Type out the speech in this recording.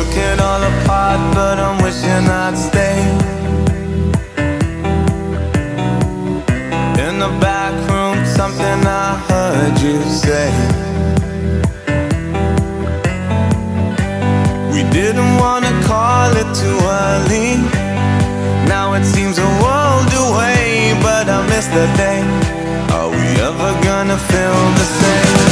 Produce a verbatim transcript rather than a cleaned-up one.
took it all apart, but I'm wishing I'd stay. In the back room, something I heard you say. We didn't wanna call it too early. Now it seems a world away, but I miss the day. Are we ever gonna feel the same?